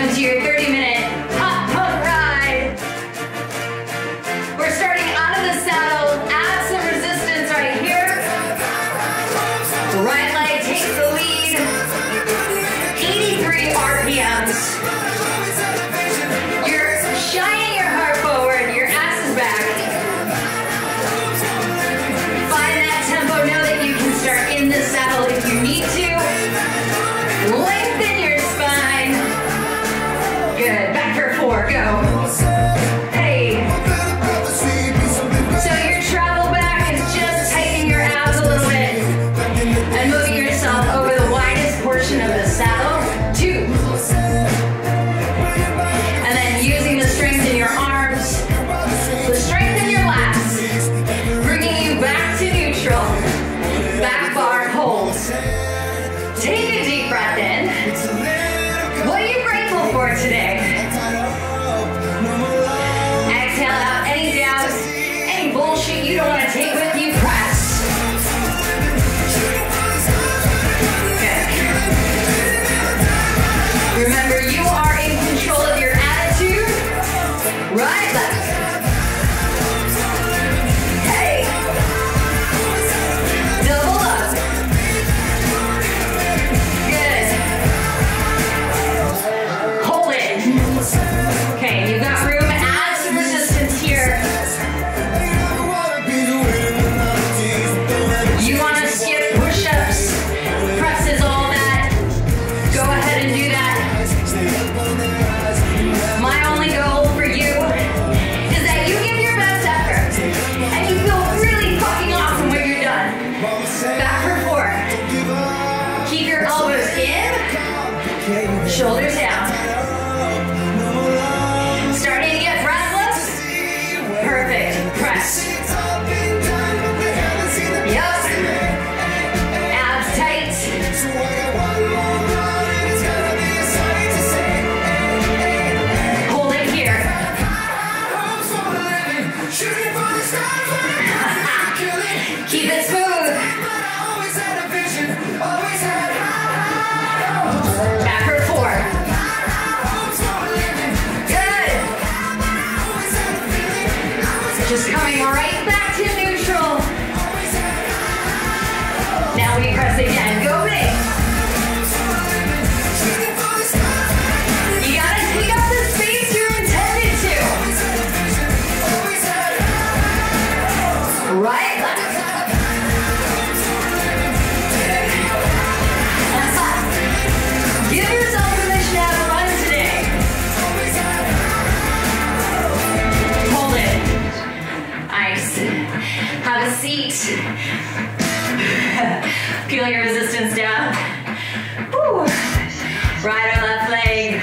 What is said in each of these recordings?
Welcome to your 30-minute hot pump ride. We're starting out of the saddle. Add some resistance right here. Right leg takes the lead. 83 RPMs. You're shining your heart forward. Your ass is back. Find that tempo. Know that you can start in the saddle if you need to. Lengthen your spine. Good. Back for 4. Go. Hey. So your travel back is just tightening your abs a little bit and moving yourself over the widest portion of the saddle. 2. And then using the strength in your arms, the strength in your lats, bringing you back to neutral. Back bar hold. Take a deep breath in. What are you grateful for today? Exhale out any doubts, any bullshit you don't want to take with you. Press. Good. Remember, you are in control of your attitude. Right, left. Hey. Double up. Good. Hold it. Okay, you've got room. Add some resistance here. You want to skip push-ups, presses, all that. Go ahead and do that. My only goal for you is that you give your best effort and you feel really fucking awesome when you're done. Back for 4. Keep your elbows in, shoulders down. Starting to get breathless? Perfect. Press. Yup. Abs tight. Hold it here. Keep it smooth. Back for 4. Good. Just coming right back to neutral. Now we press again. Go big. You gotta take up the space you're intended to. Right, left. Give yourself permission to have fun today. Hold it. Nice. Have a seat. Peel your resistance down. Woo. Right or left leg.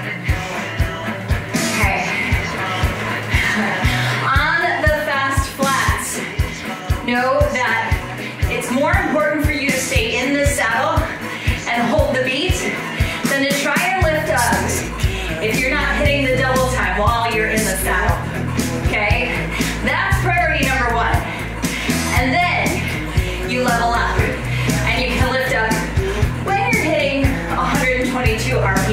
Okay. On the fast flats, know that it's more important for you to stay in the saddle and hold the beat than to try and lift up if you're not hitting the double time while you're in the saddle. Okay? That's priority number 1. And then you level up and you can lift up when you're hitting 122 RPM.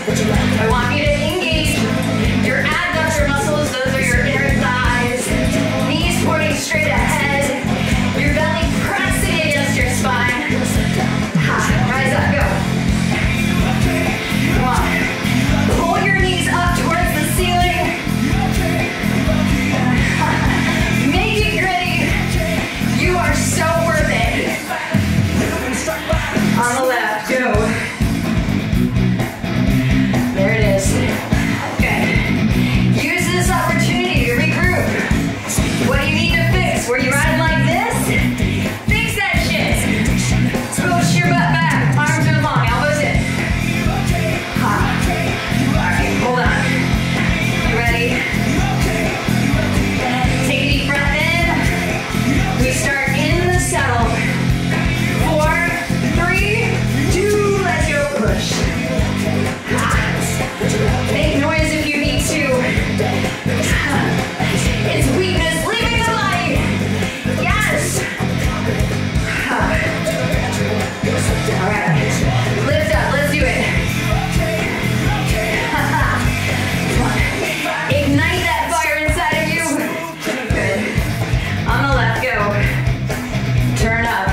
I want you to engage your adductor muscles. Those are your inner thighs. Knees pointing straight ahead. Your belly pressing against your spine. Rise up, go. Come on. Pull your knees up towards the ceiling. Make it gritty. You are so worth it. On the left, go. There it is. Okay. Use this opportunity to regroup. What do you need to fix? Were you riding like this? Fix that shit. Push your butt back. Arms are long. Elbows in. Alright, hold on. You ready? Take a deep breath in. We start in the saddle. 4, 3, 2, let's go. Push. Make noise if you need to. It's weakness leaving the body. Yes. All right. Lift up. Let's do it. Ignite that fire inside of you. Good. On the left, go. Turn up.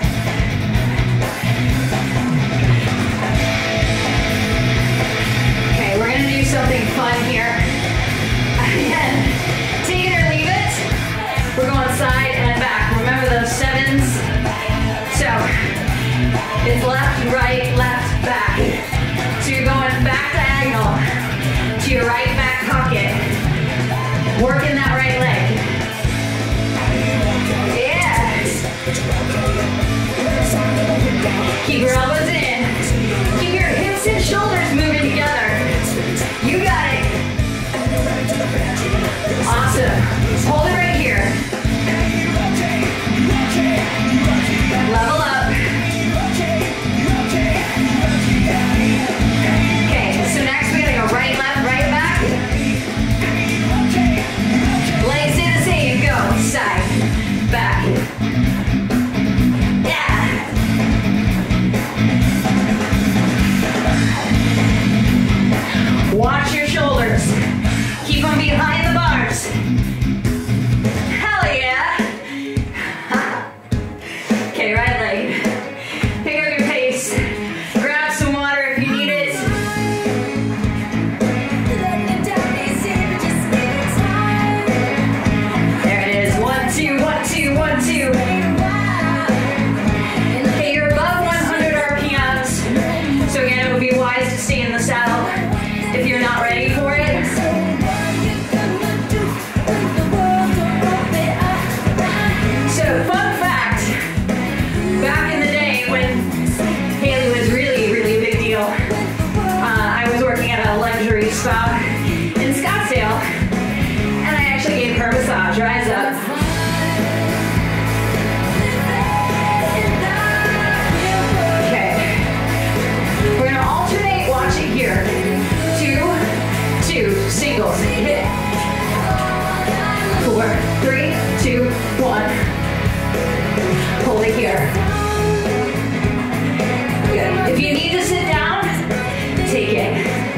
Okay, we're gonna do something fun here. Again, take it or leave it. We're going side and back. Remember those 7s? So, it's left, right, left, back. So you're going back diagonal to your right back pocket. Working that right leg. Yeah. Keep your elbows in. Keep your hips and shoulders moving together. You got it. Awesome. Hold it right here. Level up. Okay, so next we gotta go right, left, right, back. Legs stay the same. Go. Side. Back. Yeah. Watch your shoulders. Keep them behind the bars. Hell yeah. Okay, right leg. Pick up your pace. Grab some water if you need it. There it is. 1, 2, 1, 2, 1, 2. Okay, you're above 100 RPMs. So again, it would be wise to stay in the saddle if you're not ready for it. So, fun fact, back in the day when Haley was really, really a big deal, I was working at a luxury spa in Scottsdale, and I actually gave her a massage. Rise up. Okay. We're going to alternate. Watch it here. 2, 2, singles. Hit. 4, 3, 2, 1. Hold it here. Good. If you need to sit down, take it.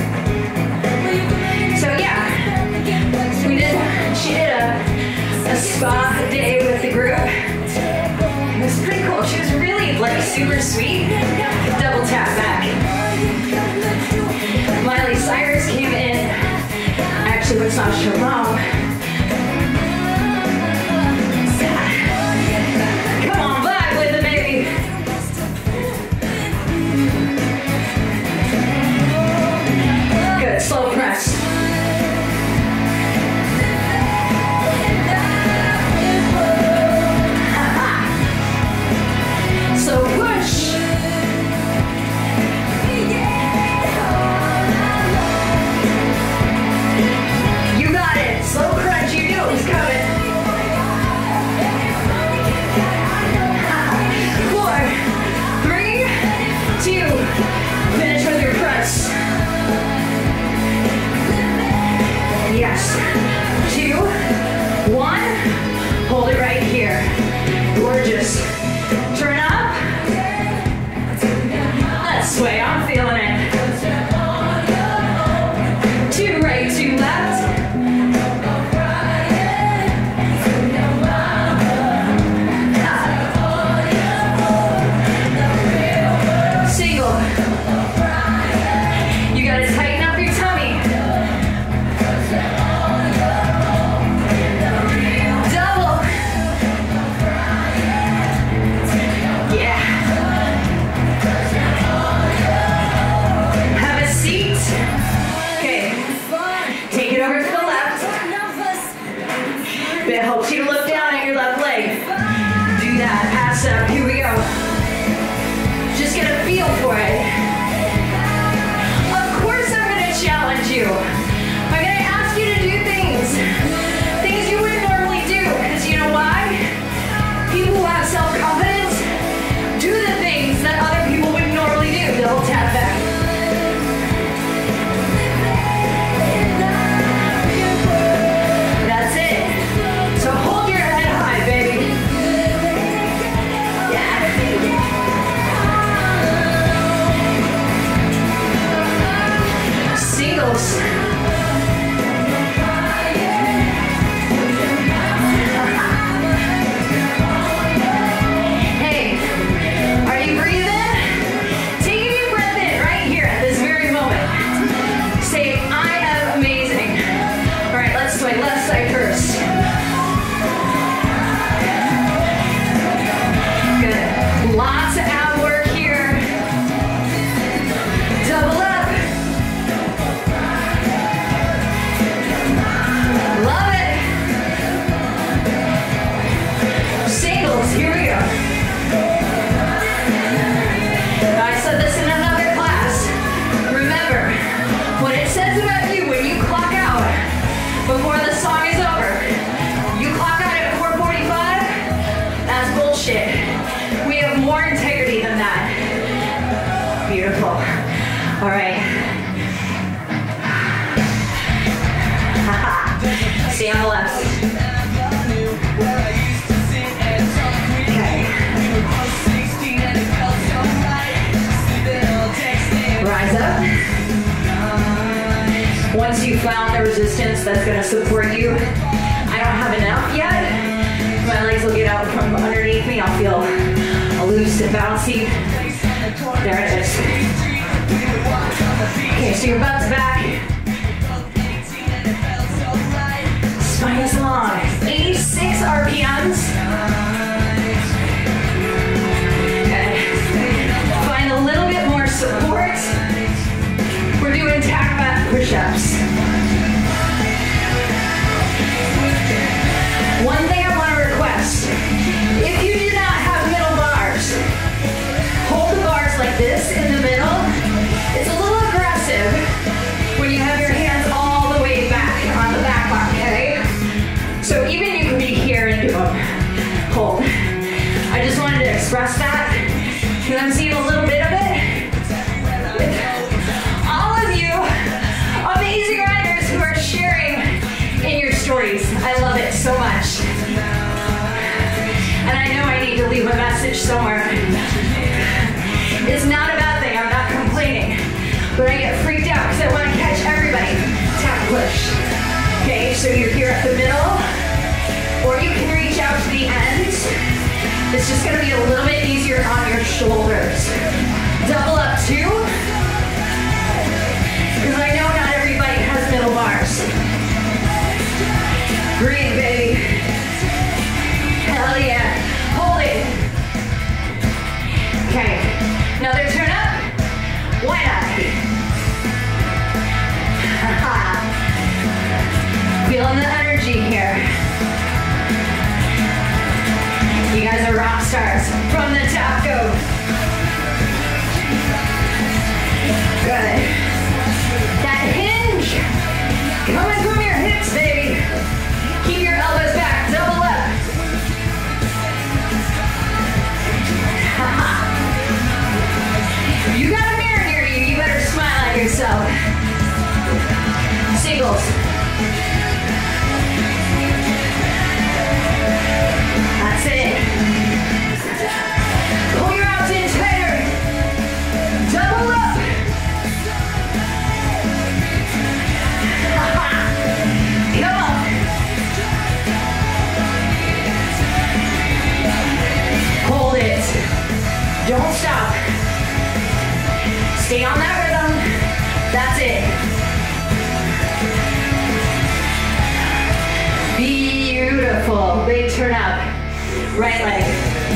So yeah, she did a spa day with the group. It was pretty cool. She was really like super sweet. Double tap back. Miley Cyrus came in. Actually massaged her mom. Come on, vibe with it, baby. Good, slow press. So push. You got it. Once you found the resistance that's gonna support you, I don't have enough yet. My legs will get out from underneath me. I'll feel loose and bouncy. There it is. Okay, so your butt's back. Spine is long. 86 RPMs. Okay. Find a little bit more support. We're doing tack back push-ups. One thing I want to request, if you do not have middle bars, hold the bars like this in the middle. It's a little aggressive when you have your hands all the way back on the back bar, okay? So even you can be here and do them. Hold. I just wanted to express that because I'm seeing a little bit of it. All of you amazing riders who are sharing in your stories. I love it so much. And I know I need to leave a message somewhere. It's not a bad thing, I'm not complaining. But I get freaked out because I want to catch everybody. Tap push. Okay, so you're here at the middle, or you can reach out to the ends. It's just going to be a little bit easier on your shoulders. Double up two, because I know not everybody has middle bars. Breathe, baby. Hell yeah. Hold it. Okay. Another turn up. Why not? Feeling the energy here. You guys are rock stars. From the top, go. Good. That hinge. Coming from your hips, baby. Keep your elbows back. Double up. You got a mirror near you. You better smile at yourself. Singles. That's it. Pull your abs in tighter. Double up. Come on. Hold it. Don't stop. Stay on that rhythm. That's it. Beautiful. Big turn up. Right leg.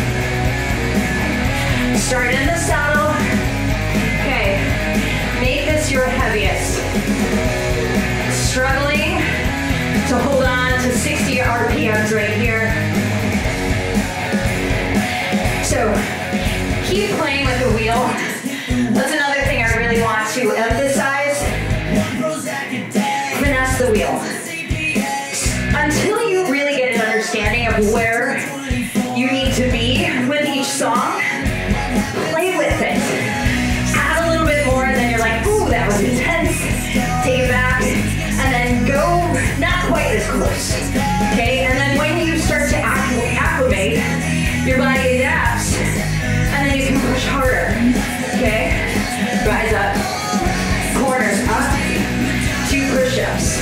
Start in the saddle. Okay. Make this your heaviest. Struggling to hold on to 60 RPMs right here. So keep playing with the wheel. That's another thing I really want to emphasize. Finesse the wheel. Until you really get an understanding of where you need to be with each song, play with it. Add a little bit more and then you're like, ooh, that was intense. Take it back and then go not quite as close. Okay, and then when you start to acclimate, your body adapts and then you can push harder. Okay, rise up, corners up, 2 push-ups.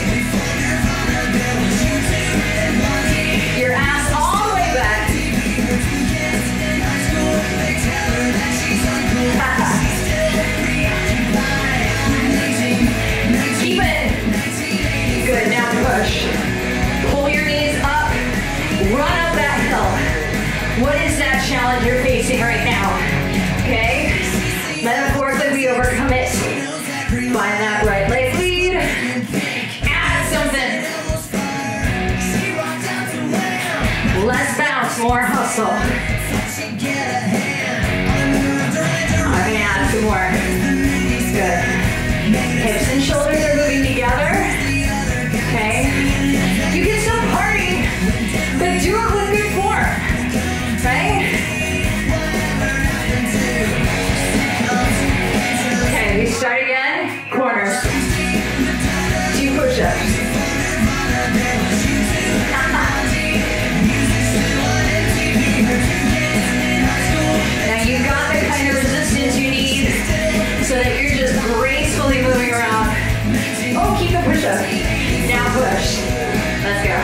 Your ass all the way back. Keep it. Good, now push. Pull your knees up, run up that hill. What is that challenge you're facing right now? Okay? Metaphorically, we overcome it. Find that right leg lead. Add something. Less bounce, more hustle. I'm gonna add some more. Good. Hips and shoulders are moving together. Okay. You can still party, but do it with good form. Okay? Okay, we start again. Corners. 2 push-ups. Now you've got the kind of resistance you need, so Push up. Now push. Let's go.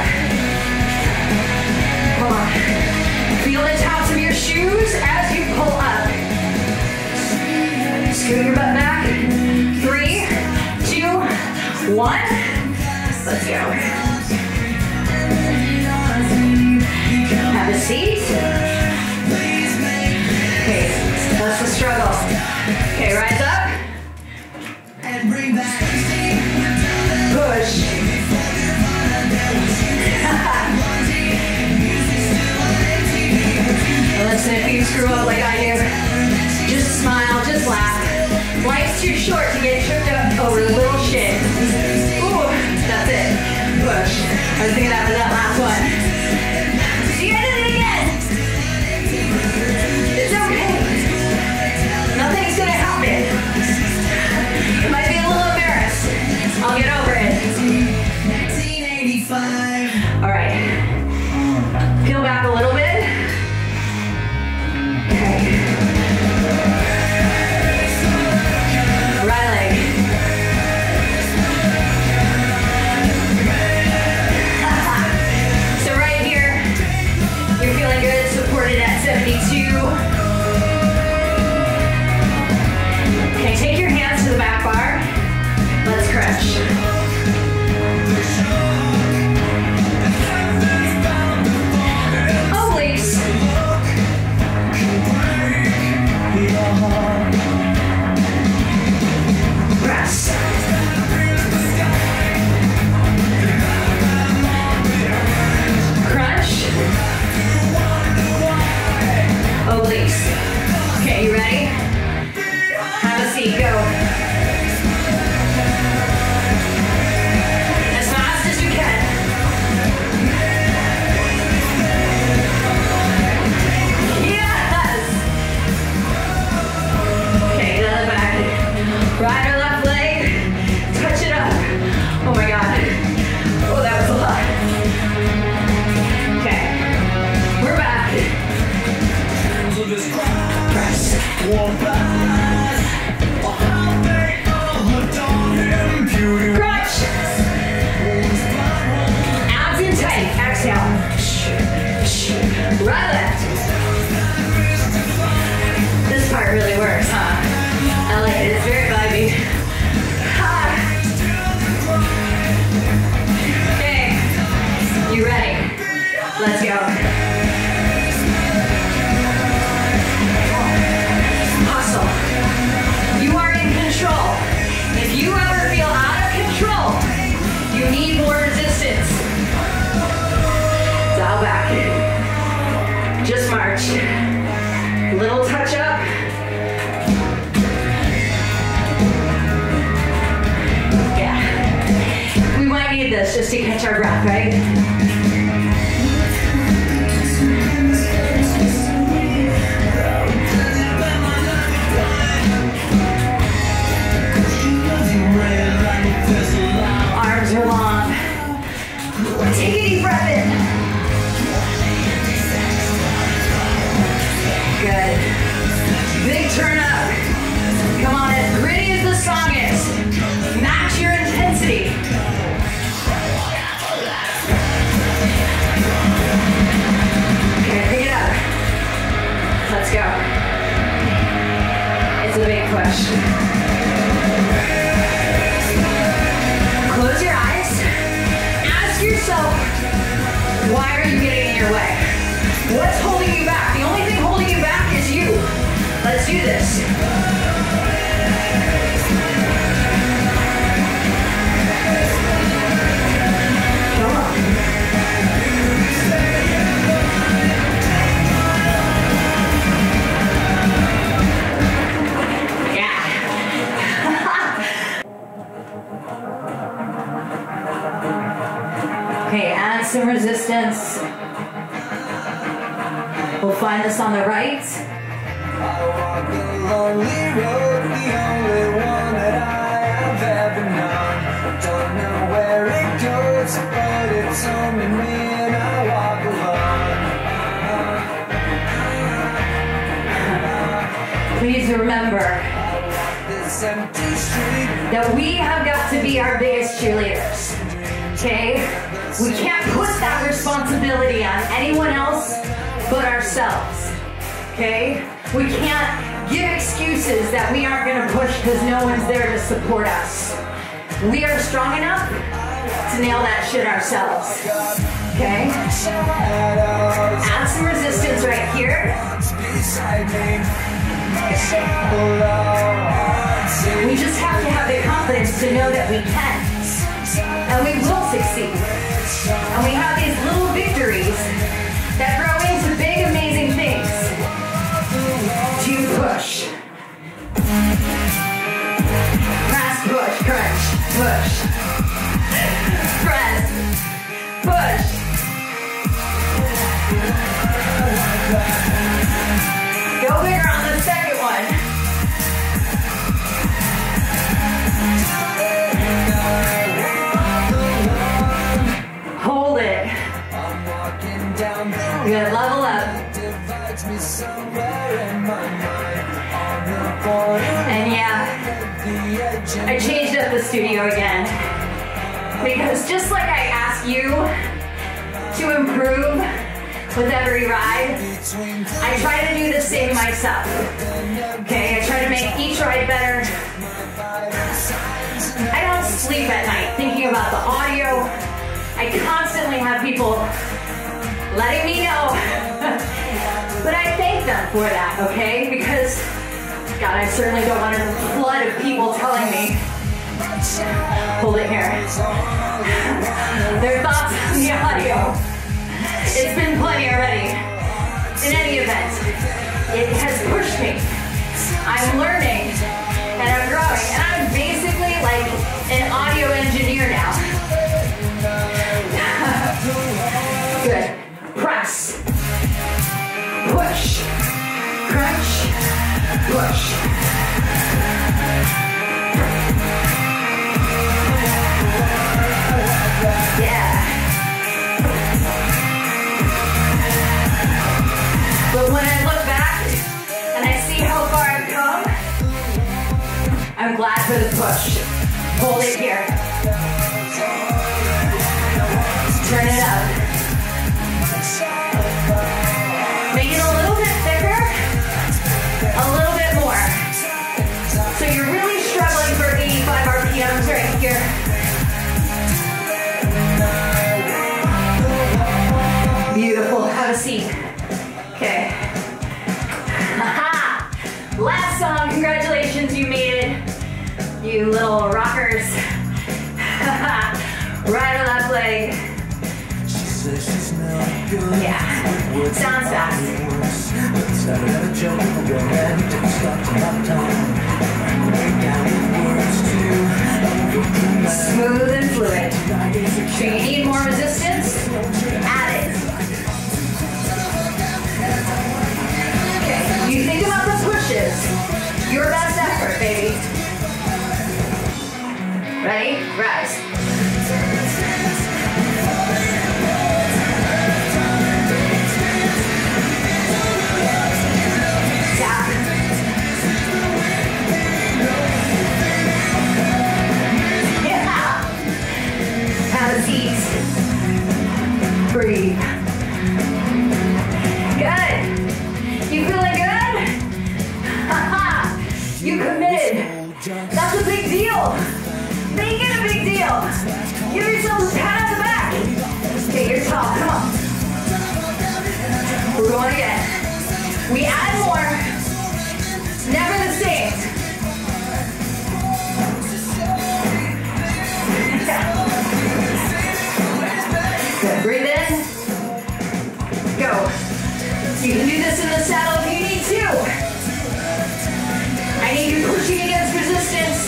Come on. Feel the tops of your shoes as you pull up. Scoot your butt back. 3, 2, 1. Let's go. Have a seat. Okay, that's the struggle. Okay, rise up. Push. Listen, if you screw up like I do, just smile, just laugh. Life's too short to get tripped up over little shit. Ooh, that's it. Push. I was thinking after that last one. See, I did it again. It's okay. Nothing's gonna happen. It might be a little embarrassed. I'll get over it. 1985. All right. Peel back a little bit. Okay. Right leg. So right here, you're feeling good, supported at 72. Okay, take your hands to the back bar. Let's crunch. Obliques. Press. Crunch. Obliques. Okay, you ready? Have a seat, go. As fast as you can. Yes! Okay, to the back. Right or left leg. Touch it up. Oh my God. Oh, that was a lot. Okay. We're back. Press. Crunch. Abs in tight. Exhale. Right left. This part really works, huh? I like it. It's very vibey. Okay. You ready? Let's go. Hustle. You are in control. If you ever feel out of control, you need more resistance. Dial back. Just march. Little touch up. Yeah. We might need this just to catch our breath, right? Arms are long. Take a deep breath in. Good. Big turn up. Come on, as gritty as the song is, match your intensity. Okay, pick it up. Let's go. It's a big push. Close your eyes. Ask yourself, why are you getting in your way? What's holding you back? The only thing holding you back is you. Let's do this. Come on. Yeah. Okay, add some resistance. We'll find this on the right. I walk the lonely road, the only one that I have ever known. Don't know where it goes, but it's only me and I walk alone. Please remember, that we have got to be our biggest cheerleaders, okay? We can't put that responsibility on anyone else but ourselves, okay? We can't give excuses that we aren't gonna push because no one's there to support us. We are strong enough to nail that shit ourselves, okay? Add some resistance right here. We just have to have the confidence to know that we can, and we will succeed. And we have these little victories that grow into big, amazing things. To push. Press, push, crunch, push. Press, push. Go bigger on the second one. Hold it. Good, level up. And yeah, I changed up the studio again. Because just like I ask you to improve with every ride, I try to do the same myself. Okay, I try to make each ride better. I don't sleep at night thinking about the audio. I constantly have people letting me know. But I thank them for that, okay? Because, God, I certainly don't want a flood of people telling me, hold it here, their thoughts on the audio. It's been plenty already. In any event, it has pushed me. I'm learning and I'm growing, and I'm basically like an audio engineer now. Good. Press. Push. Crunch. Push. Yeah. But when I look back and I see how far I've come, I'm glad for the push. Hold it here. Turn it up. Make it a little bit thicker, a little bit more. So you're really struggling for 85 RPMs right here. Beautiful, have a seat. Okay. Haha! Last song, congratulations, you made it. You little rockers. Right on that leg. Yeah, sounds fast. Smooth and fluid. So you need more resistance? Add it. Okay, you think about the pushes. Your best effort, baby. Ready? Rise. Breathe. Good. You feeling good? Haha. You committed. That's a big deal. Make it a big deal. Give yourself a pat on the back. Okay, you're tall. Come on. We're going again. We add more. Never the same. Good. Breathe in. Go. You can do this in the saddle if you need to. I need you pushing against resistance.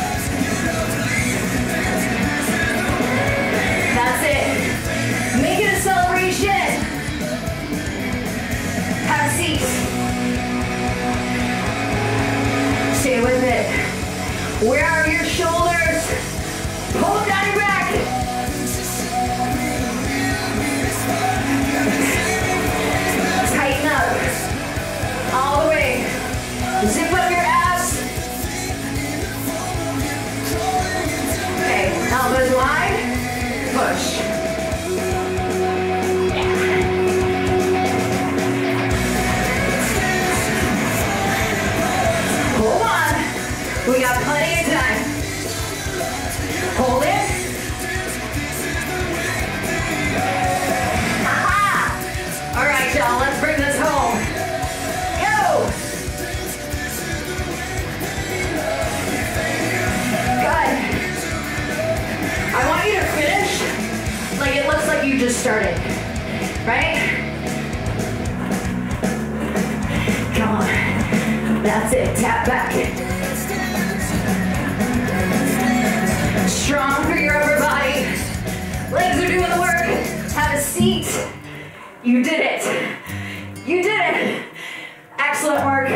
That's it. Make it a celebration. Have a seat. Stay with it. Where are your shoulders? Pull them down your back. Tighten up. just started, right? Come on, that's it, tap back. Strong through your upper body. Legs are doing the work. Have a seat. You did it. You did it. Excellent work.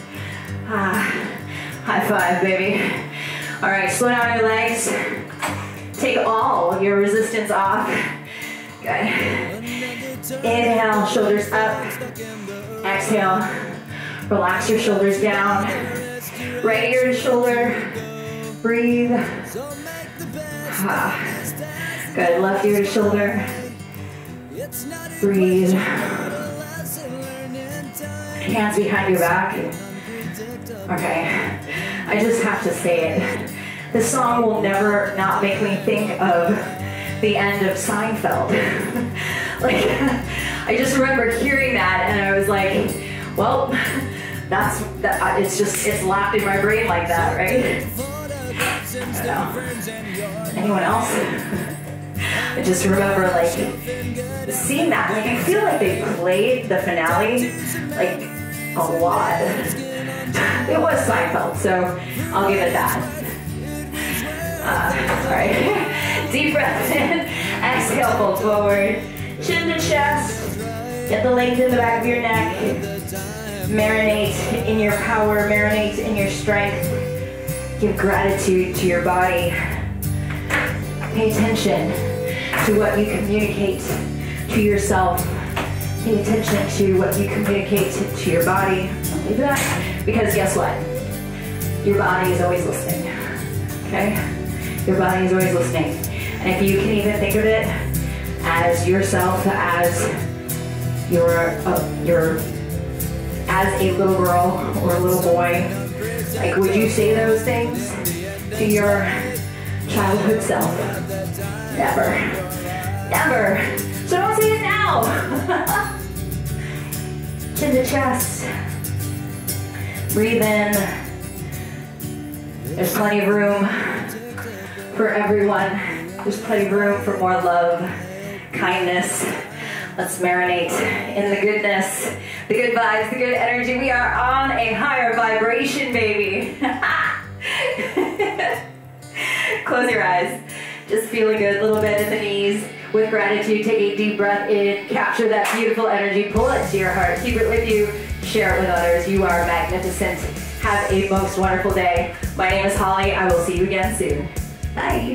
High five, baby. All right, slow down your legs. Take all your resistance off. Good. Inhale, shoulders up. Exhale, relax your shoulders down. Right ear to shoulder. Breathe. Good, left ear to shoulder. Breathe. Hands behind your back. Okay, I just have to say it. This song will never not make me think of the end of Seinfeld. Like, I just remember hearing that and I was like, well, it's locked in my brain like that, right? I don't know. Anyone else? I just remember like seeing that. Like I feel like they played the finale like a lot. It was Seinfeld, so I'll give it that. All right. Deep breath in. Exhale, fold forward. Chin to chest. Get the length in the back of your neck. Marinate in your power. Marinate in your strength. Give gratitude to your body. Pay attention to what you communicate to yourself. Pay attention to what you communicate to your body. Don't leave that. Because guess what? Your body is always listening. Okay? Your body is always listening. And if you can even think of it as yourself, as as a little girl or a little boy, like would you say those things to your childhood self? Never. Never. So don't say it now. Chin to chest. Breathe in. There's plenty of room for everyone. There's plenty of room for more love, kindness. Let's marinate in the goodness, the good vibes, the good energy. We are on a higher vibration, baby. Close your eyes. Just feeling good, a little bit in the knees. With gratitude, take a deep breath in, capture that beautiful energy, pull it to your heart, keep it with you, share it with others. You are magnificent. Have a most wonderful day. My name is Holly. I will see you again soon. Bye.